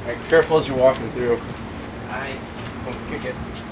Alright, careful as you're walking through. I Don't kick it.